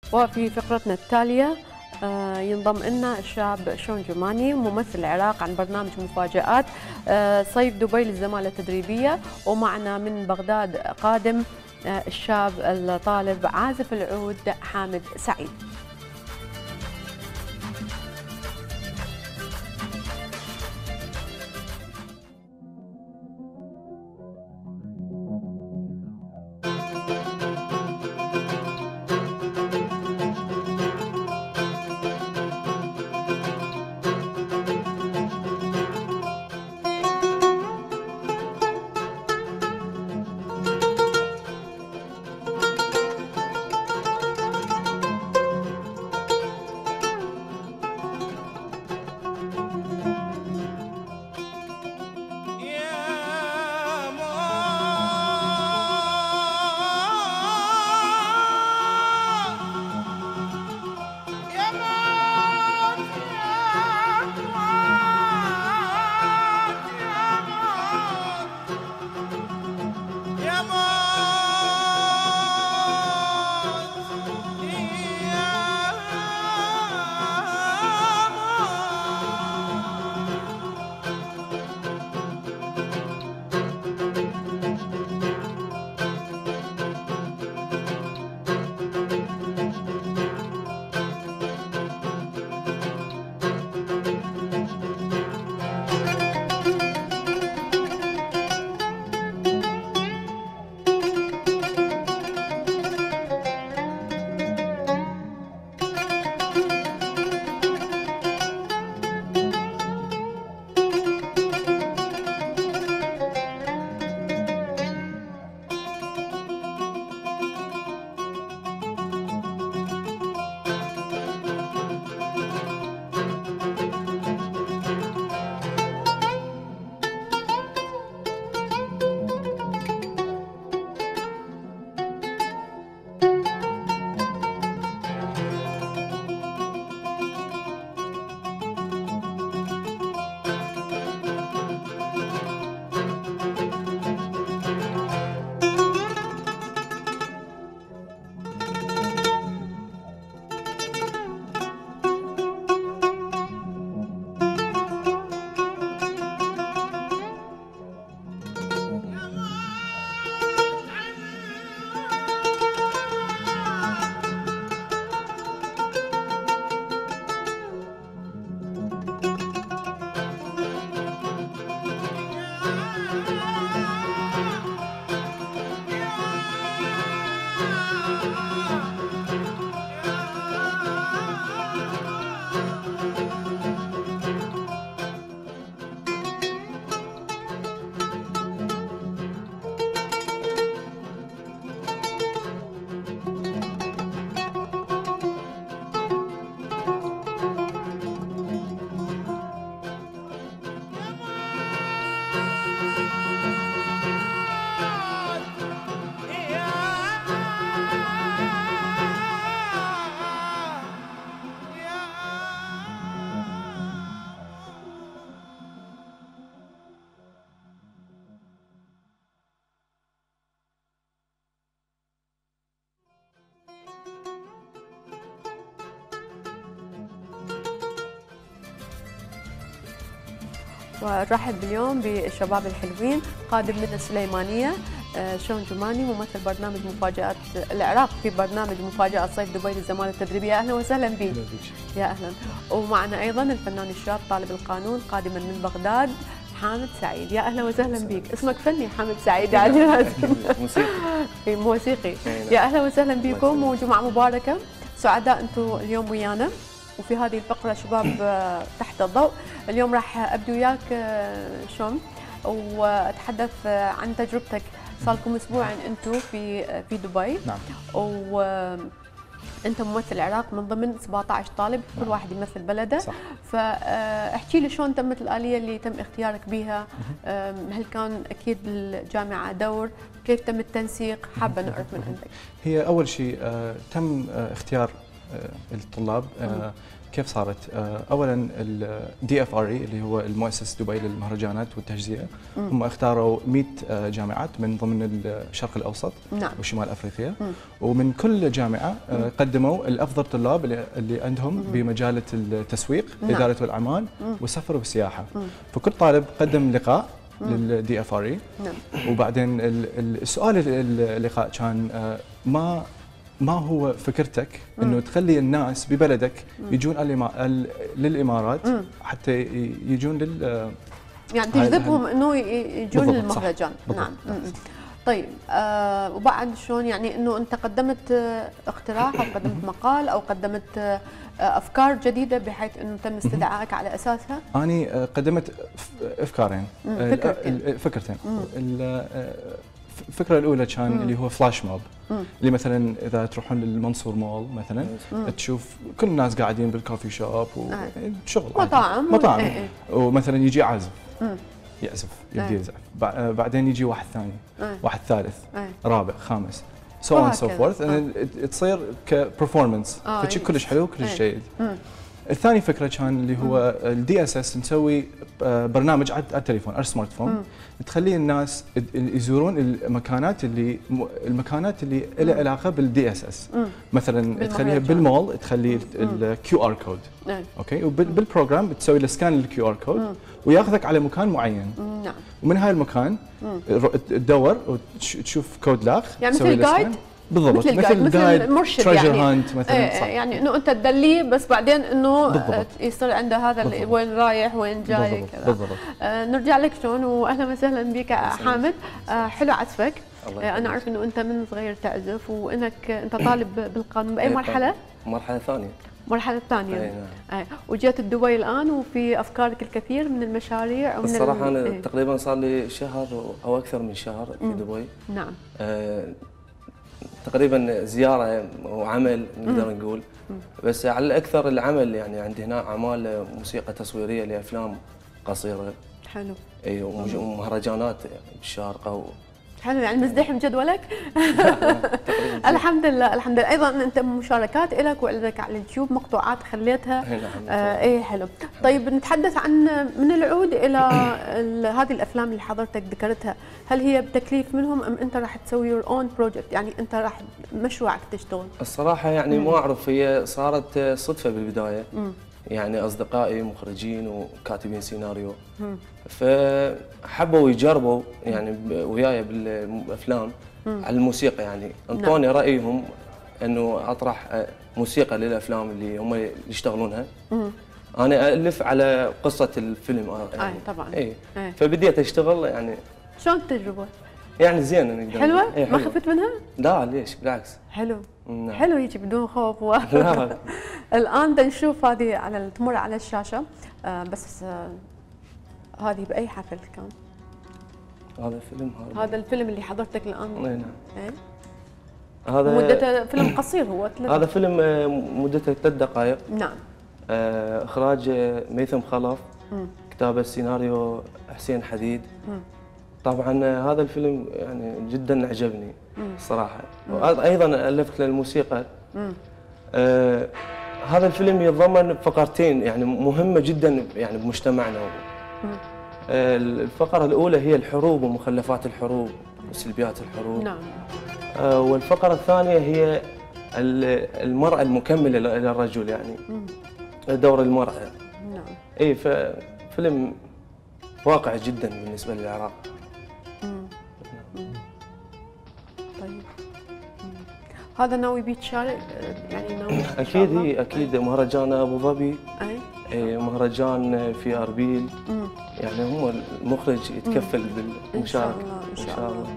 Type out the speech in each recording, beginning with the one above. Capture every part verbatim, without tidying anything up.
وفي فقرتنا التالية ينضم لنا الشاب شون جماني ممثل العراق عن برنامج مفاجآت صيف دبي للزمالة التدريبية، ومعنا من بغداد قادم الشاب الطالب عازف العود حامد سعيد. ورحب اليوم بالشباب الحلوين قادم من السليمانية شون جماني ممثل برنامج مفاجآت العراق في برنامج مفاجآت صيف دبي للزمالة التدريبية. أهلا وسهلا بك. يا أهلا. ومعنا أيضا الفنان الشاب طالب القانون قادما من بغداد حامد سعيد. يا أهلا وسهلا بك. اسمك فني حامد سعيد يعني لازم موسيقي. موسيقي. يا أهلا وسهلا بكم وجمعة مباركة. سعداء أنتم اليوم ويانا وفي هذه الفقرة شباب تحت الضوء. اليوم راح أبدو وياك شون وأتحدث عن تجربتك. صار لكم أسبوعين أنتم في في دبي. نعم. وأنت ممثل العراق من ضمن سبعة عشر طالب كل نعم. واحد يمثل بلده. صح. فاحكي لي شلون تمت الآلية اللي تم اختيارك بها؟ هل كان أكيد الجامعة دور؟ كيف تم التنسيق؟ حابة نعرف من عندك. هي أول شيء تم اختيار الطلاب كيف صارت. اولا الدي اف ار اي اللي هو المؤسس دبي للمهرجانات والتجزئه، هم اختاروا مئة جامعات من ضمن الشرق الاوسط نعم. وشمال افريقيا، ومن كل جامعه قدموا الافضل طلاب اللي عندهم بمجال التسويق، نعم. اداره الاعمال والسفر والسياحه. فكل طالب قدم لقاء للدي اف ار اي، وبعدين السؤال اللقاء كان ما ما هو فكرتك انه تخلي الناس ببلدك يجون للامارات حتى يجون لل يعني تجذبهم انه يجون للمهرجان. نعم. طيب آه وبعد شلون يعني انه انت قدمت اقتراح او قدمت مقال او قدمت آه افكار جديده بحيث انه تم استدعائك على اساسها؟ انا قدمت افكارين فكرتين فكرتين الفكره الاولى كان مم. اللي هو فلاش موب، مم. اللي مثلا اذا تروحون للمنصور مول مثلا مم. تشوف كل الناس قاعدين بالكوفي شوب وشغل مطاعم مطاعم ايه ايه. ومثلا يجي عازف يعزف يبدي يعزف، بعدين يجي واحد ثاني ايه. واحد ثالث ايه. رابع خامس سو اون سو فورث، تصير كبرفورمانس آه فشي كلش حلو كلش جيد. الثاني فكره كان اللي هو الدي اس اس، نسوي برنامج على التليفون على السمارت فون تخلي الناس يزورون المكانات اللي المكانات اللي لها علاقه بالدي اس اس، مثلا تخليها بالمول تخلي الكيو ار كود، اوكي، وبالبروجرام تسوي له سكان للكيو ار كود وياخذك على مكان معين. نعم. ومن هاي المكان تدور وتشوف كود لاخ، يعني مثل جايد بالضبط، مثل جايد مثل مرشد يعني هانت مثلا، ايه يعني انه انت تدليه بس بعدين انه يصير عنده هذا بالضبط. وين رايح وين جاي كذا. بالضبط. آه نرجع لك شلون، واهلا وسهلا بك حامد. آه حلو عزفك. آه انا اعرف انه انت من صغير تعزف وانك انت طالب بالقانون باي مرحله؟ مرحله ثانيه. المرحله الثانيه. اي نعم. وجيت دبي الان وفي افكارك الكثير من المشاريع. ومن الصراحه انا ايه؟ تقريبا صار لي شهر او اكثر من شهر في مم. دبي. نعم. آه تقريبا زياره وعمل نقدر نقول، بس على الاكثر العمل يعني عندي هنا اعمال موسيقى تصويريه لافلام قصيره. حلو. اي ومهرجانات بالشارقه و... حلو، يعني مزدحم جدولك؟ الحمد لله الحمد لله. ايضا انت مشاركات لك ولك على اليوتيوب مقطوعات خليتها. آه اي حلو. طيب نتحدث عن من العود الى هذه الافلام اللي حضرتك ذكرتها، هل هي بتكليف منهم ام انت راح تسوي يور اون بروجكت، يعني انت راح مشروعك تشتغل؟ الصراحه يعني ما اعرف، هي صارت صدفه بالبدايه. مم. يعني اصدقائي مخرجين وكاتبين سيناريو فحبوا يجربوا يعني وياي بالافلام على الموسيقى، يعني انطوني نعم. رايهم انه اطرح موسيقى للافلام اللي هم اللي يشتغلونها. مم. انا الف على قصه الفيلم يعني. اي طبعا. اي أي. فبديت اشتغل يعني. شلون التجربه؟ يعني زين نقدر. حلوه؟ إيه ما خفت منها؟ لا ليش بالعكس. حلو. نعم. حلو يجي بدون خوف و... الان بدنا نشوف هذه على تمر على الشاشه. آه بس آه هذه باي حفل كان؟ هذا فيلم هذا هذا الفيلم اللي حضرتك الان. اي نعم. ايه هذا مدته فيلم قصير هو ثلاث هذا فيلم مدته ثلاث دقائق. نعم. آه اخراج ميثم خلف، كتابه السيناريو حسين حديد. مم. طبعا هذا الفيلم يعني جدا عجبني الصراحه، وايضا الفت للموسيقى. آه هذا الفيلم يتضمن فقرتين يعني مهمه جدا يعني بمجتمعنا. آه الفقره الاولى هي الحروب ومخلفات الحروب وسلبيات الحروب. نعم. آه والفقره الثانيه هي المراه المكمله للرجل، يعني دور المراه. نعم. اي ففيلم واقعي جدا بالنسبه للعراق. طيب هذا ناوي بيه تشارك يعني ناوي؟ اكيد هي اكيد مهرجان ابو ظبي. اي اي مهرجان في اربيل. مم. يعني هم المخرج يتكفل بالمشاركه ان شاء الله. ان شاء الله.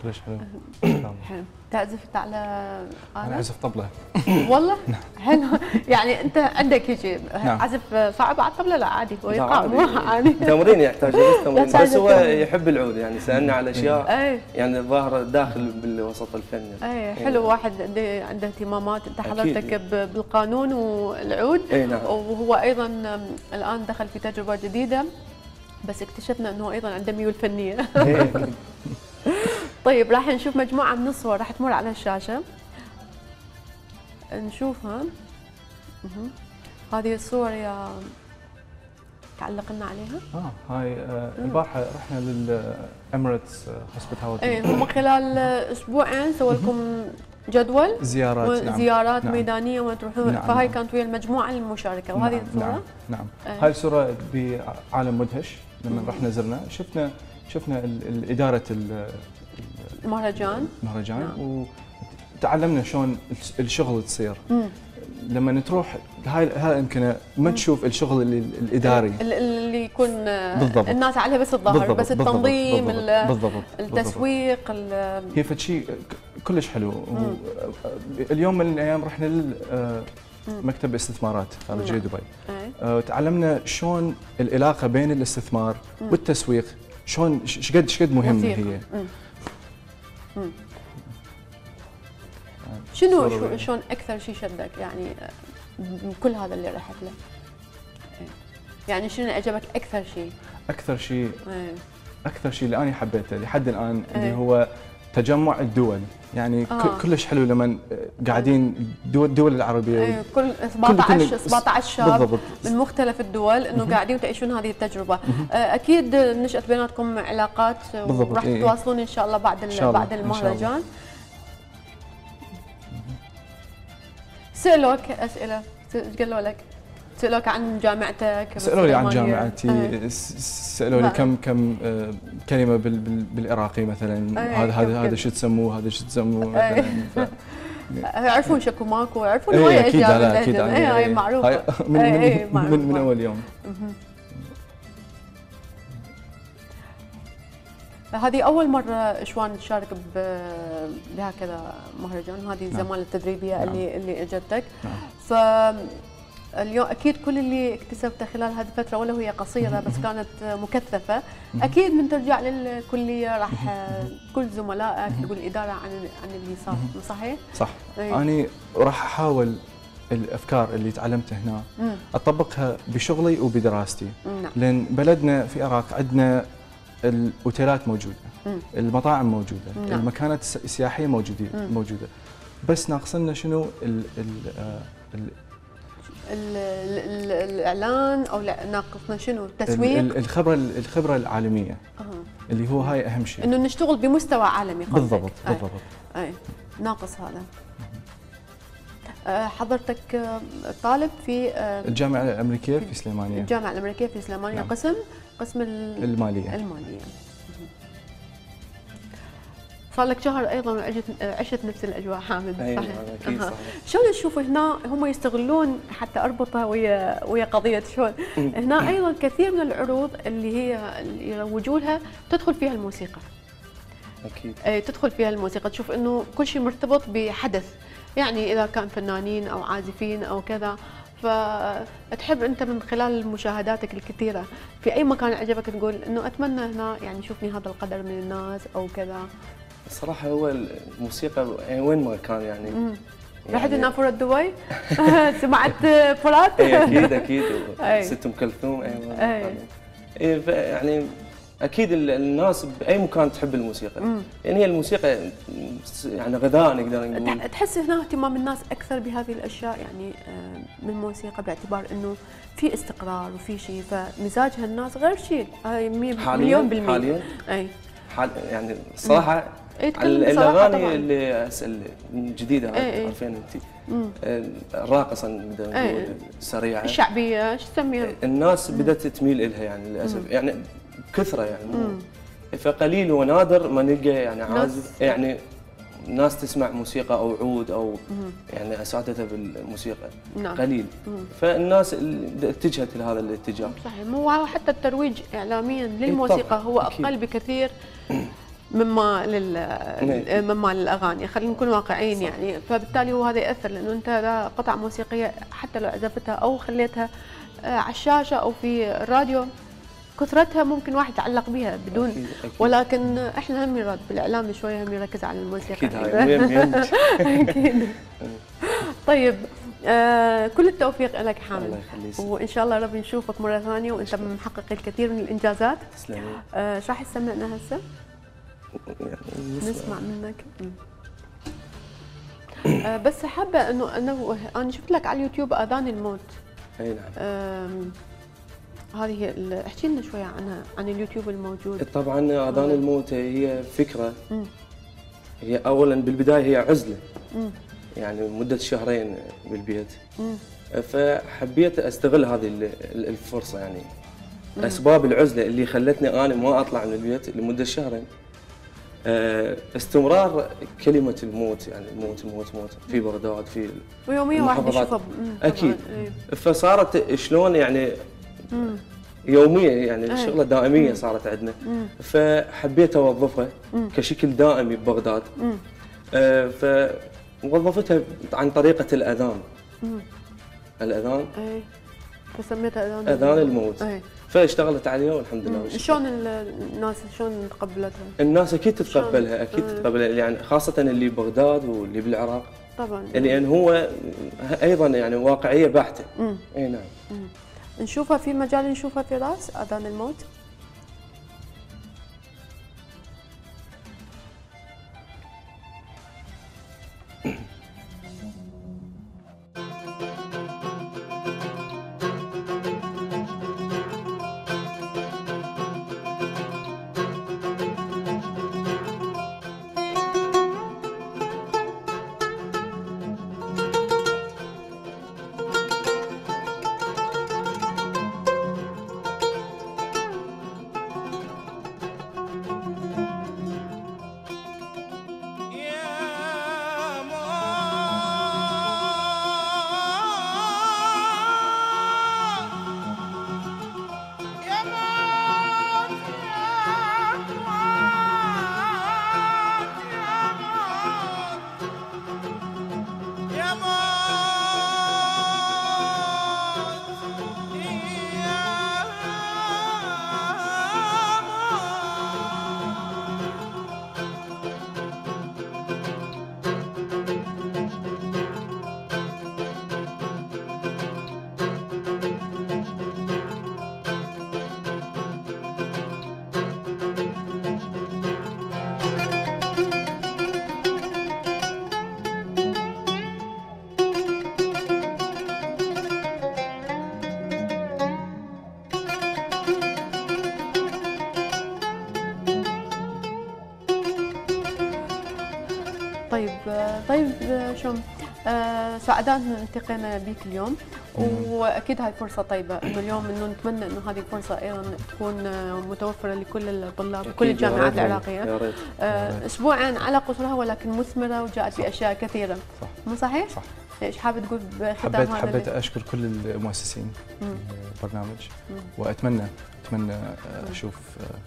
كلش حلو. حلو. تعزف على آلة؟ انا اعزف طبله. والله؟ حلو. يعني انت عندك هيك عزف صعب على الطبله؟ لا عادي هو يقع مو عادي. تمرين يحتاج بس تمرين، بس هو يحب العود يعني، سالنا على اشياء يعني الظاهر داخل بالوسط الفني. اي حلو. واحد عنده عنده اهتمامات. انت حضرتك بالقانون والعود. اي نعم. وهو ايضا الان دخل في تجربه جديده، بس اكتشفنا انه ايضا عنده ميول فنيه. طيب راح نشوف مجموعه من الصور راح تمر على الشاشه نشوفها. هذه الصور يا تعلق لنا عليها. اه هاي آه البارحه رحنا للاميريتس هوسبيتاليتي. اي هم خلال اسبوعين سووا لكم جدول زيارات نعم. زيارات نعم. ميدانيه وين تروحون. نعم. فهاي كانت ويا المجموعه المشاركه. وهذه نعم. الصوره نعم, نعم. أي. هاي الصوره بعالم مدهش لما رحنا زرنا شفنا شفنا اداره المهرجان المهرجان نعم. وتعلمنا شلون الشغل تصير. مم. لما تروح هاي هاي يمكن ما تشوف الشغل اللي الاداري اللي يكون بالضبط. الناس عليه بس الظهر بس التنظيم بالضبط. بالضبط. التسويق هي فشي كلش حلو. اليوم من الايام رحنا لمكتب استثمارات خارجيه دبي. أه تعلمنا شلون العلاقه بين الاستثمار مم. والتسويق شلون ايش قد ايش قد مهمه هي. مم. مم. شنو شو شلون اكثر شيء شدك يعني من كل هذا اللي رحت له؟ يعني شنو عجبك اكثر شيء؟ اكثر شيء اكثر شيء اللي انا حبيته لحد الان اللي هو تجمع الدول. يعني آه. كلش حلو لما قاعدين الدول الدول العربيه أيه. كل سبعطعش سبعطعش شاب بالضبط. من مختلف الدول انه قاعدين تعيشون هذه التجربه. اكيد نشأت بيناتكم علاقات وراح إيه. تتواصلون ان شاء الله بعد الله. بعد المهرجان. سألوك اسئله ايش قالوا لك؟ سألوك عن جامعتك؟ سألوا لي عن جامعتي. أيه. سألوا لي كم كم كلمة بالعراقي مثلا. أيه. هذا هذا هذا شو تسموه هذا شو تسموه مثلا. ف... يعرفون شكو ماكو يعرفون هواي أيه اشياء باللهجة. اكيد اي هاي معروفة من أيه من, من, من اول يوم. هذه أول مرة شوان تشارك بهكذا مهرجان. هذه الزمالة التدريبية نعم. اللي اللي اجتك. نعم. ف اليوم اكيد كل اللي اكتسبته خلال هذه الفتره ولو هي قصيره بس كانت مكثفه، اكيد من ترجع للكليه راح كل زملائك تقول الاداره عن عن اللي صار. صحيح؟ صح. أيه. انا راح احاول الافكار اللي تعلمتها هنا مم. اطبقها بشغلي وبدراستي. نعم. لان بلدنا في العراق عندنا الاوتيلات موجوده، مم. المطاعم موجوده، نعم. المكانات السياحيه موجوده مم. موجوده، بس ناقصنا شنو ال ال ال الاعلان او ناقصنا شنو؟ التسويق، الخبره الخبره العالميه أه. اللي هو هاي اهم شيء، انه نشتغل بمستوى عالمي. بالضبط بالضبط. اي, أي. ناقص هذا. حضرتك طالب في الجامعه الامريكيه في سليمانيه. الجامعه الامريكيه في سليمانيه. نعم. قسم قسم الماليه. الماليه. صار لك شهر ايضا وعشت عشت نفس الاجواء حامد. صحيح. اكيد صحيح. شلون تشوفوا هنا هم يستغلون حتى اربطها ويا ويا قضيه شلون هنا ايضا كثير من العروض اللي هي اللي يروجوا لها تدخل فيها الموسيقى. اكيد. اي تدخل فيها الموسيقى، تشوف انه كل شيء مرتبط بحدث، يعني اذا كان فنانين او عازفين او كذا، فتحب انت من خلال مشاهداتك الكثيره في اي مكان عجبك تقول انه اتمنى هنا يعني شوفني هذا القدر من الناس او كذا. الصراحه هو الموسيقى يعني وين ما كان يعني, يعني رحت نافوره دبي سمعت فرات. اي اكيد اكيد ست ام كلثوم. ايوه اي يعني اكيد الناس باي مكان تحب الموسيقى. مم. يعني هي الموسيقى يعني غذاء نقدر نقول. تحس هنا اهتمام الناس اكثر بهذه الاشياء يعني من الموسيقى باعتبار انه في استقرار وفي شيء، فمزاجها الناس غير شيء. هاي مليون بالمية حاليا اي حال يعني الصراحه الاغاني اللي الجديده عارفين انت الراقصه نقدر نقول السريعه الشعبيه ايش تسميها؟ الناس بدات تميل لها يعني للاسف. مم. يعني كثره يعني مو فقليل ونادر ما نلقى يعني عازف يعني ناس تسمع موسيقى او عود او مم. يعني اساتذه بالموسيقى. نعم. قليل. مم. فالناس اتجهت لهذا الاتجاه. صحيح. مو حتى الترويج اعلاميا للموسيقى هو اقل بكثير مما لل مما للاغاني، خلينا نكون واقعيين يعني، فبالتالي هو هذا ياثر، لانه انت لا قطعه موسيقيه حتى لو عزفتها او خليتها على الشاشه او في الراديو كثرتها ممكن واحد يتعلق بها بدون أكيد أكيد. ولكن احنا هم يرد بالاعلام شويه هم يركز على الموسيقى اكيد هاي اكيد. طيب آه كل التوفيق لك حامد، الله يخليك، وان شاء الله ربي نشوفك مره ثانيه وانت محقق الكثير من الانجازات. تسلمي. آه شو راح تسمعنا هسه؟ يعني نسمع منك. آه بس حابه انه انه انا شفت لك على اليوتيوب اذان الموت. اي نعم. آه هذه احكي لنا شويه عنها، عن اليوتيوب الموجود. طبعا اذان الموت هي فكره، مم. هي اولا بالبدايه هي عزله، مم. يعني مده شهرين بالبيت، مم. فحبيت استغل هذه الفرصه يعني، مم. اسباب العزله اللي خلتني انا ما اطلع من البيت لمده شهرين، استمرار كلمه الموت، يعني الموت الموت موت في بغداد في ويوميا واحد يشوفها اكيد. فصارت شلون يعني مم. يوميه يعني الشغله دائميه مم. صارت عندنا، مم. فحبيت اوظفها مم. كشكل دائمي ببغداد، آه فوظفتها عن طريقه الاذان. مم. الاذان اي فسميتها اذان اذان الموت. أي. فاشتغلت عليها والحمد لله. شلون الناس شلون تقبلتها؟ الناس اكيد تتقبلها، اكيد أي. تتقبلها يعني، خاصه اللي ببغداد واللي بالعراق طبعا، لان هو ايضا يعني واقعيه بحته. اي نعم. مم. نشوفها في مجال نشوفها في راس اذان الموت. طيب طيب شوم آه سعداء ان التقينا بك اليوم، واكيد هاي فرصه طيبه انه اليوم انه نتمنى انه هذه الفرصه ايضا تكون متوفره لكل الطلاب وكل الجامعات العراقيه. يا ريت. آه اسبوعين على قصرها ولكن مثمره وجاءت باشياء كثيره. صح. مو صحيح؟ صح. ايش حابب تقول بختام حبيت هذا؟ حبيت اشكر كل المؤسسين البرنامج، واتمنى اتمنى اشوف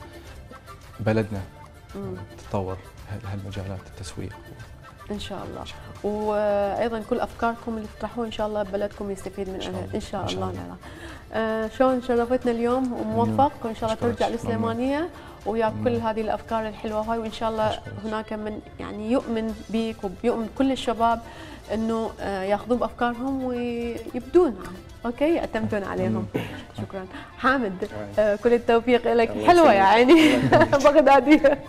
بلدنا تتطور بهالمجالات التسويق ان شاء الله، وايضا كل افكاركم اللي تطرحوها ان شاء الله بلدكم يستفيد منها ان شاء الله. لا لا آه شلون شرفتنا اليوم وموفق، وان شاء الله ترجع للسليمانيه ويا كل هذه الافكار الحلوه هاي، وان شاء الله هناك من يعني يؤمن بك وبيؤمن كل الشباب انه ياخذون بافكارهم ويبدون اوكي يعتمدون عليهم. شكرا حامد، كل التوفيق لك. حلوه يا عيني بغداديه.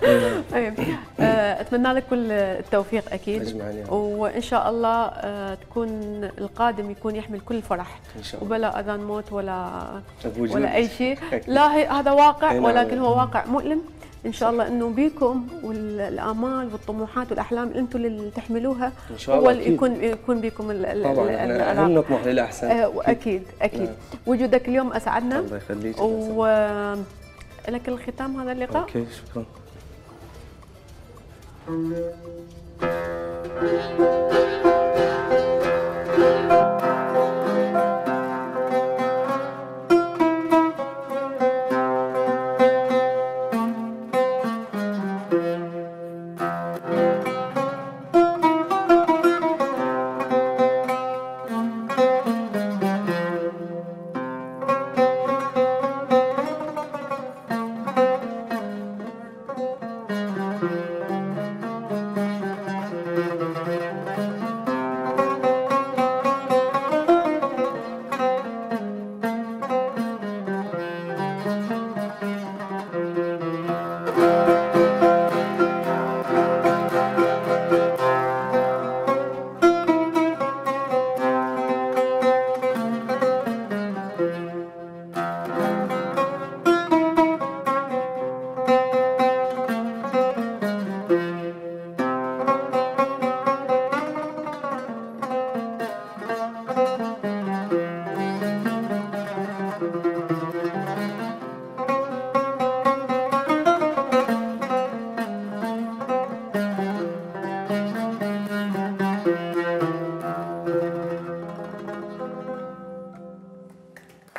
اتمنى لك كل التوفيق اكيد، وان شاء الله تكون القادم يكون يحمل كل الفرح وبلا اذان موت ولا ولا اي شيء. لا هذا واقع ولكن هو واقع مؤلم. ان شاء الله انه بيكم والامال والطموحات والاحلام اللي انتم اللي تحملوها ان شاء الله هو اللي يكون يكون بكم. طبعا احنا هم نطمح للاحسن. اكيد اكيد. نعم. وجودك اليوم اسعدنا. الله يخليك. ولك الختام هذا اللقاء. اوكي شكرا.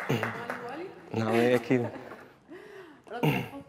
نعم اكيد. ربنا